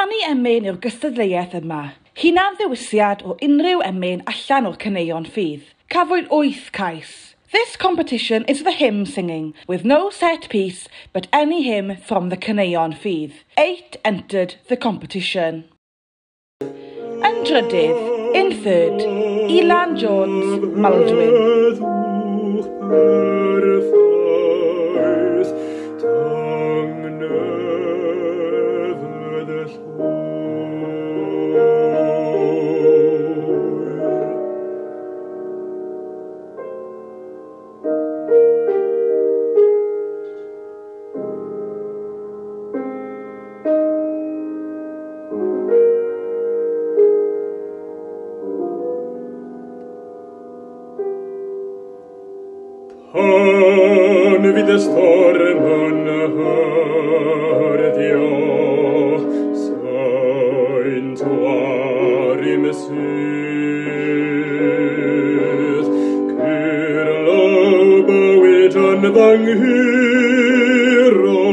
Rhannu Emyn yw'r gystadleuaeth yma. Hunan ddewisiad o unrhyw emyn allan o'r caneuon ffydd. Cafwyd 8 cais. This competition is the hymn singing, with no set piece, but any hymn from the caneuon ffydd. 8 entered the competition. Yn drydydd, in third, Ilan Jones, Maldwyn. Pan vid det stormen hörde jag, saint var i mesut, kyrla bowiten vang hyra,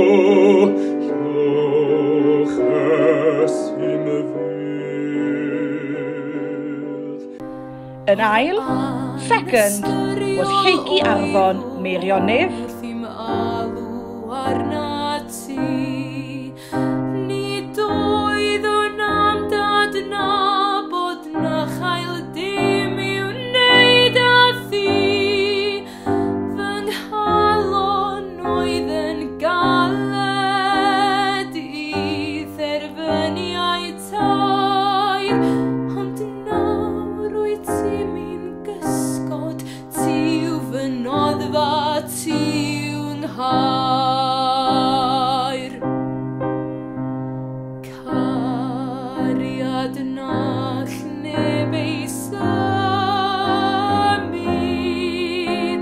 joches im vud. Yn ail, second, was Lleucu Arfon, Meirionydd. Nid oedd o'n amdad na bod na chael dim i'w wneud â thi. Fy nghalon oedd yn galed I dderfyniau tair, ond nawr wyt ti mi'n gysgod, ti yw fy noddfa, ti yw'n hair. Cariad nach neb ei symud,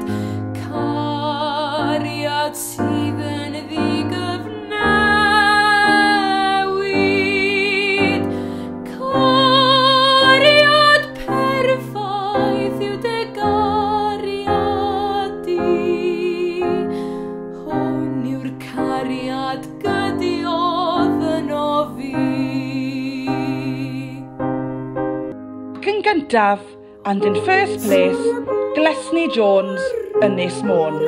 cariad sydd yn ddigyfnewid, cariad perffaith yw dy gariad di. Hwn yw'r cariad gydiodd yno fi. Ac yn gyntaf, and in first place, Glesni Jones, Ynys Môn.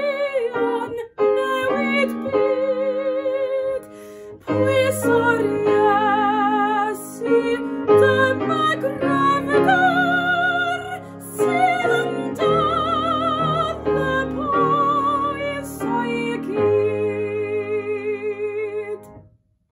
Sorry.